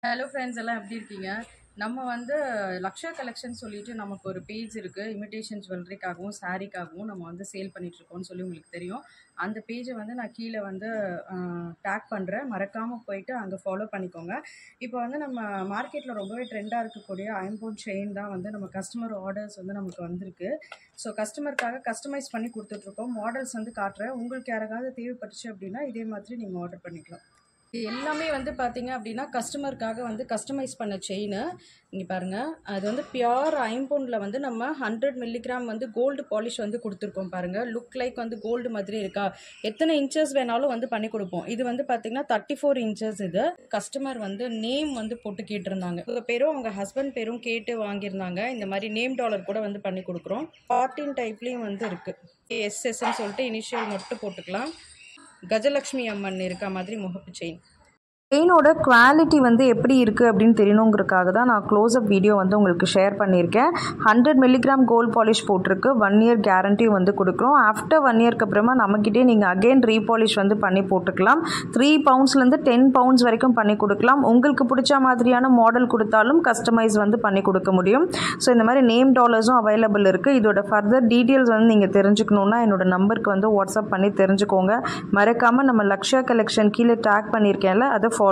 Hello friends எல்லாம் எப்படி இருக்கீங்க? நம்ம வந்து லக்ஷா கலெக்ஷன் சொல்லிட்டு நமக்கு ஒரு பேஜ் இருக்குது. இமிடேஷன் ஜுவல்லரிக்காகவும் சாரீக்காகவும் நம்ம வந்து சேல் பண்ணிகிட்ருக்கோம்னு சொல்லி உங்களுக்கு தெரியும். அந்த பேஜை வந்து நான் கீழே வந்து டேக் பண்ணுறேன். மறக்காமல் போயிட்டு அங்கே ஃபாலோ பண்ணிக்கோங்க. இப்போ வந்து நம்ம மார்க்கெட்டில் ரொம்பவே ட்ரெண்டாக இருக்கக்கூடிய ஐம்பொன் செயின் தான் வந்து நம்ம கஸ்டமர் ஆர்டர்ஸ் வந்து நமக்கு வந்திருக்கு. ஸோ கஸ்டமருக்காக கஸ்டமைஸ் பண்ணி கொடுத்துட்ருக்கோம். மாடல்ஸ் வந்து காட்டுறேன். உங்களுக்கு யாராவது தேவைப்பட்டுச்சு அப்படின்னா இதே மாதிரி நீங்கள் ஆர்டர் பண்ணிக்கலாம். இது எல்லாமே வந்து பார்த்தீங்க அப்படின்னா கஸ்டமருக்காக வந்து கஸ்டமைஸ் பண்ண செயின். இங்கே பாருங்கள், அது வந்து பியோர் ஐம்பொனில் வந்து நம்ம 100 மில்லிகிராம் வந்து கோல்டு பாலிஷ் வந்து கொடுத்துருக்கோம். பாருங்கள், லுக் லைக் வந்து கோல்டு மாதிரி இருக்கா. எத்தனை இன்ச்சஸ் வேணாலும் வந்து பண்ணி கொடுப்போம். இது வந்து பார்த்தீங்கன்னா 34 இன்ச்சஸ். இது கஸ்டமர் வந்து நேம் வந்து போட்டு கேட்டிருந்தாங்க. உங்கள் பேரும் அவங்க ஹஸ்பண்ட் பேரும் கேட்டு வாங்கியிருந்தாங்க. இந்த மாதிரி நேம் டாலர் கூட வந்து பண்ணி கொடுக்குறோம். 14 டைப்லேயும் வந்து இருக்குது. எஸ்எஸ்ன்னு சொல்லிட்டு இனிஷியல் மட்டும் போட்டுக்கலாம். கஜலக்ஷ்மி அம்மன் இருக்க மாதிரி முகப்பு செயின். செயினோட குவாலிட்டி வந்து எப்படி இருக்குது அப்படின்னு தெரியணுங்கிறதுக்காக தான் நான் க்ளோஸ்அப் வீடியோ வந்து உங்களுக்கு ஷேர் பண்ணியிருக்கேன். 100 மில்லிகிராம் கோல்ட் பாலிஷ் போட்டிருக்கு. 1 இயர் கேரண்டி வந்து கொடுக்குறோம். ஆஃப்டர் 1 இயர்க்கு அப்புறமா நம்மக்கிட்டே நீங்கள் அகெயின் ரீபாலிஷ் வந்து பண்ணி போட்டுக்கலாம். 3 பவுண்ட்ஸ்லேருந்து 10 பவுண்ட்ஸ் வரைக்கும் பண்ணி கொடுக்கலாம். உங்களுக்கு பிடிச்ச மாதிரியான மாடல் கொடுத்தாலும் கஸ்டமைஸ் வந்து பண்ணி கொடுக்க முடியும். ஸோ இந்த மாதிரி நேம் டாலர்ஸும் அவைலபிள் இருக்குது. இதோட ஃபர்தர் டீட்டெயில்ஸ் வந்து நீங்கள் தெரிஞ்சுக்கணுன்னா என்னோட நம்பருக்கு வந்து வாட்ஸ்அப் பண்ணி தெரிஞ்சுக்கோங்க. மறக்காமல் நம்ம லக்ஷா கலெக்ஷன் கீழே டேக் பண்ணியிருக்கேன்ல, அதை